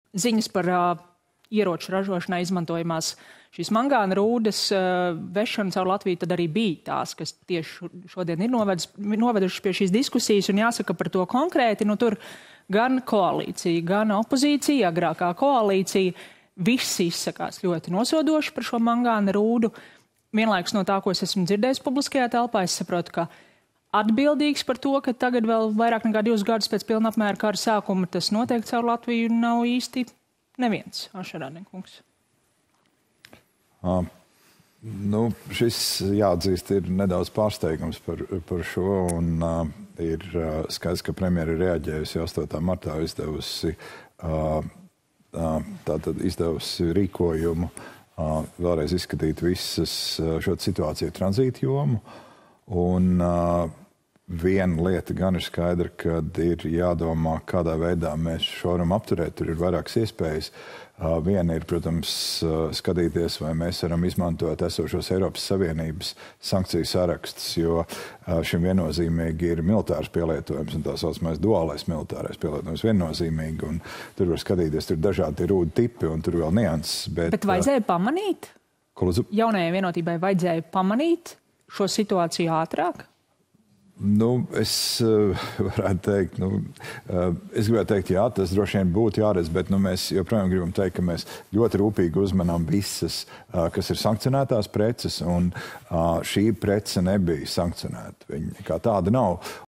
ziņas par ieroču ražošanai izmantojamās šīs mangāna rūdas vešana caur Latviju tad arī bija tās, kas tieši šodien ir novedušas pie šīs diskusijas. Un jāsaka par to konkrēti, tur gan koalīcija, gan opozīcija, agrākā koalīcija, visi izsakās ļoti nosodoši par šo mangāna rūdu. Vienlaikus no tā, ko es esmu dzirdējis publiskajā telpā, es saprotu, ka atbildīgs par to, ka tagad vēl vairāk nekā 2 gadus pēc pilna apmēra kara sākuma tas notiek caur Latviju, nav īsti neviens. Ašarāne kungs. Šis, jāatzīst, ir nedaudz pārsteigums par šo, un ir skaidrs, ka premjera ir reaģējusi 8. martā izdevusi rīkojumu vēlreiz izskatīt visas šo situāciju tranzītu jomu. Un viena lieta gan ir skaidra, kad ir jādomā, kādā veidā mēs šo varam apturēt. Tur ir vairākas iespējas. Viena ir, protams, skatīties, vai mēs varam izmantot esošos Eiropas Savienības sankciju sarakstus, jo šim viennozīmīgi ir militārs pielietojums un tā saucamais duālais militārais pielietojums viennozīmīgi. Un tur var skatīties, tur ir dažādi rūdu tipi un tur vēl nianses. Bet vajadzēja pamanīt? Jaunajai vienotībai vajadzēja pamanīt šo situāciju ātrāk? Es varētu teikt, es gribētu teikt, jā, tas droši vien būtu jāredz, bet mēs joprojām gribam teikt, ka mēs ļoti rūpīgi uzmanām visas, kas ir sankcionētās preces, un šī prece nebija sankcionēta. Viņa kā tāda nav.